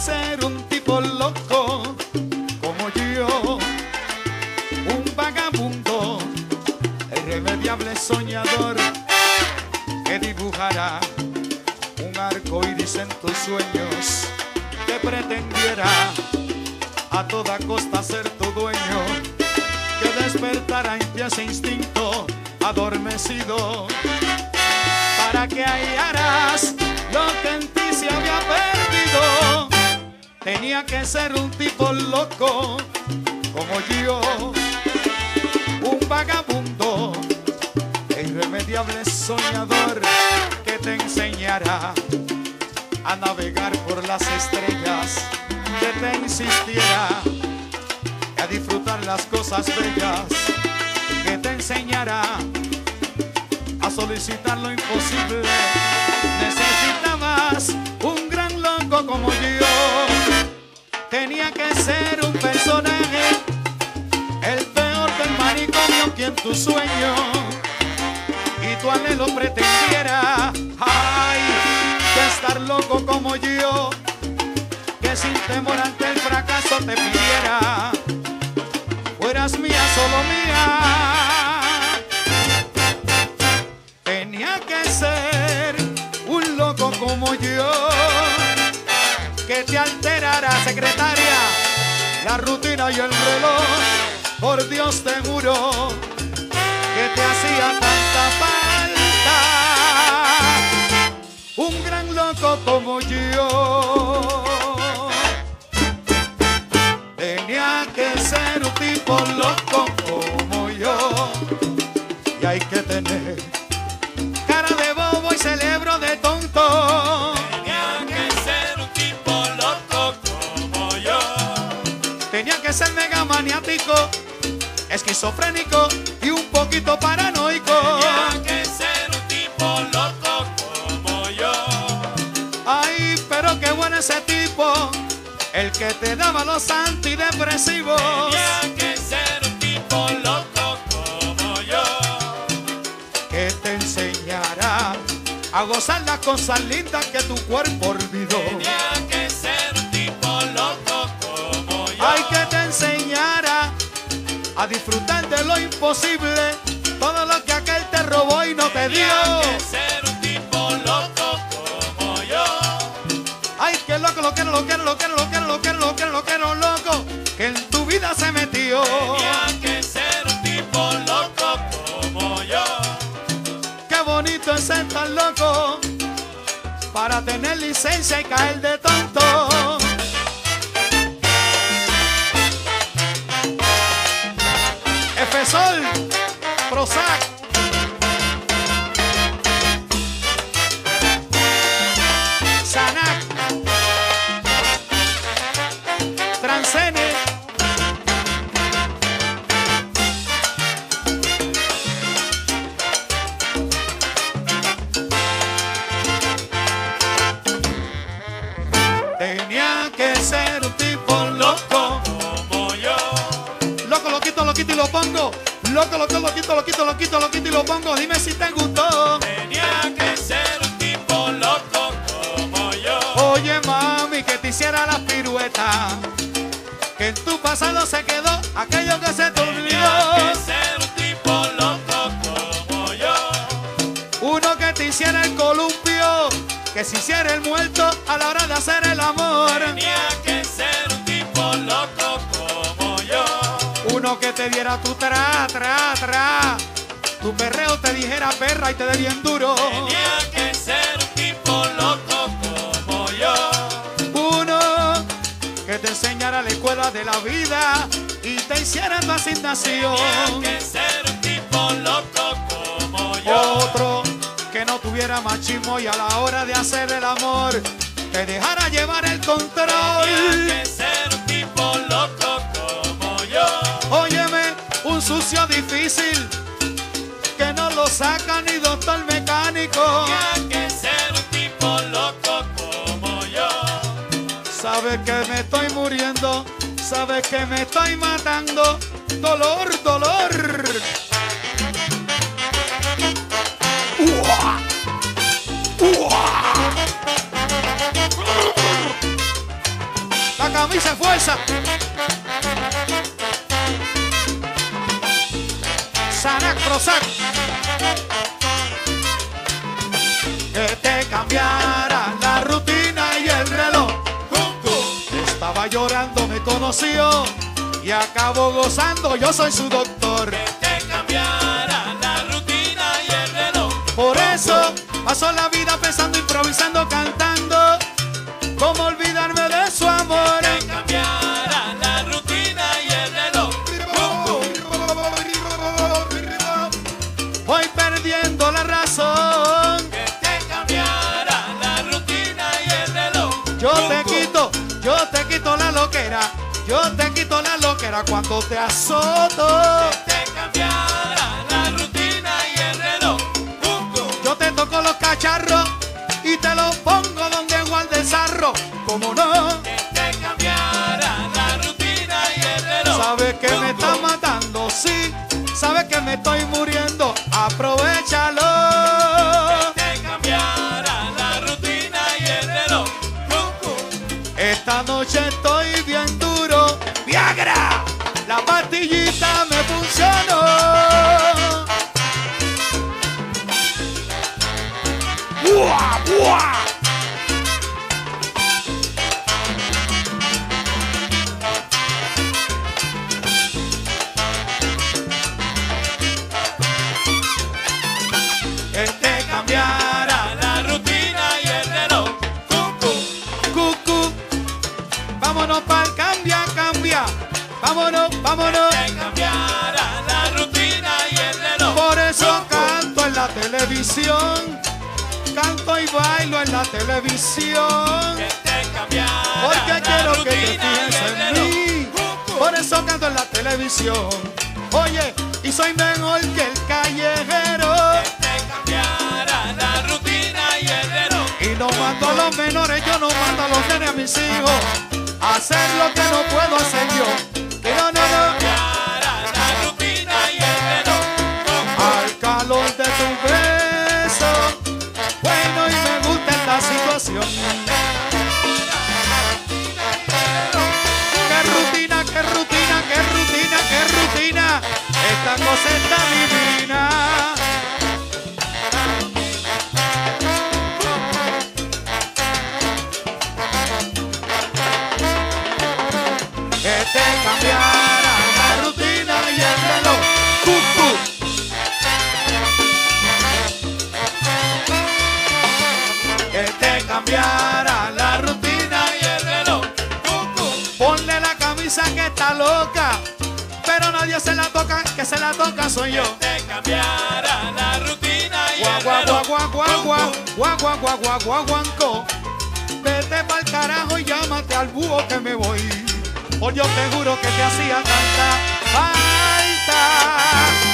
ser un tipo loco como yo, un vagabundo, irremediable soñador, que dibujará un arco iris en tus sueños, que pretendiera a toda costa ser tu dueño, que despertará en ti ese instinto adormecido, para que hallaras lo que en ti se había perdido. Tenía que ser un tipo loco como yo, un vagabundo, irremediable soñador, que te enseñara a navegar por las estrellas, que te insistiera a disfrutar las cosas bellas, que te enseñara a solicitar lo imposible. Necesitabas un gran loco como yo. Tenía que ser un personaje, el peor del manicomio, que en tu sueño y tu anhelo pretendiera, ay, que estar loco como yo, que sin temor ante el fracaso te pidiera, fueras mía, solo mía. Tenía que ser un loco como yo, que te alterara, secretaria, la rutina y el reloj. Por Dios te juro que te hacía tanta falta un gran loco como yo. Tenía que ser un tipo loco como yo, y hay que tener cara de bobo y cerebro de tonto. Tenía que ser un tipo loco como yo. Tenía que ser mega maniático, esquizofrénico y un poquito paranoico. Tenía que ser un tipo loco como yo. Ay, pero qué bueno ese tipo, el que te daba los antidepresivos. Tenía que ser un tipo loco como yo, que te enseñará a gozar las cosas lindas que tu cuerpo olvidó. tenía que ser un tipo loco como yo. Ay, que te enseñara a disfrutar de lo imposible, todo lo que aquel te robó y no te dio. Tenía que ser un tipo loco como yo. Ay, qué loco, lo quiero, loco, que en tu vida se metió. Tenía que ser un tipo loco como yo. Qué bonito es ser tan loco para tener licencia y caer de tonto. Efesol, Prozac, Sanac, Transcene. Tenía que ser un tipo loco Como yo. loco, lo quito y lo pongo. Loco, lo quito y lo pongo. Dime si te gustó. Tenía que ser un tipo loco como yo. Oye, mami, que te hiciera la pirueta, que en tu pasado se quedó aquello que se te Tenía olvidó. que ser un tipo loco como yo. Uno que te hiciera el columpio, que se hiciera el muerto a la hora de hacer el amor. Tenía que ser un tipo loco como yo. Uno que te diera tu tu perreo te dijera perra y te dé bien duro. Tenía que ser un tipo loco como yo. Uno que te enseñara la escuela de la vida y te hiciera tu asignación. Tenía que ser un tipo loco como yo. Otro que no tuviera machismo y a la hora de hacer el amor te dejara llevar el control. Tenía que ser un tipo loco como yo. Óyeme, un sucio difícil que no lo saca ni doctor mecánico. Tenía que ser un tipo loco como yo. Sabes que me estoy muriendo, sabes que me estoy matando. Dolor, dolor. camisa de fuerza. Sanac Prozac. Que te cambiara la rutina y el reloj. Estaba llorando, me conoció y acabó gozando, yo soy su doctor. Que te cambiara la rutina y el reloj. Por eso paso la vida pensando, improvisando, cantando. ¿Cómo olvidarme de su amor? Que te cambiara la rutina y el reloj. Voy perdiendo la razón. Que te cambiara la rutina y el reloj. Yo te quito la loquera. Yo te quito la loquera cuando te azoto. Que te cambiara la rutina y el reloj. Yo te toco los cacharros y te los pongo donde guarde el sarro. ¿Cómo no? Que te cambiara la rutina y el reloj. Sabes que me está matando, sí. Sabes que me estoy muriendo. Aprovechalo. Que te cambiara la rutina y el reloj. Esta noche estoy bien duro. Viagra, la pastillita me funcionó. ¡Buah, buah! Que te cambiara La rutina y el reloj. cucú. Vámonos pa'l cambia, cambia. Vámonos, vámonos. Que cambiara la rutina y el reloj. Por eso canto en la televisión. Canto y bailo en la televisión. Que te cambiara Porque la quiero que te rutina y fijes el en reloj. mí. Por eso canto en la televisión. Oye, y soy mejor que el callejero. Que te cambiara la rutina y el reloj. Y no mando a los menores, yo no mando a los nenes, a mis hijos a hacer lo que no puedo hacer yo. Que no, no, no. Cambiara la rutina y el reloj. Al calor de tu beso, bueno, y me gusta esta situación. Qué rutina, qué rutina, qué rutina, qué rutina. Esta cosa está divina. Que te cambiara la rutina y el reloj. Cucú. Que te cambiara la rutina Y el reloj. Ponle la camisa que está loca, pero nadie se la toca, que se la toca soy yo. Te cambiara la rutina y Guau, el guau, guau, reloj. guau, guau, guau, guau, guau, guau, guau, guau, guanco. Vete pa'l carajo y llámate al búho que me voy. Pues yo te juro que te hacía tanta falta.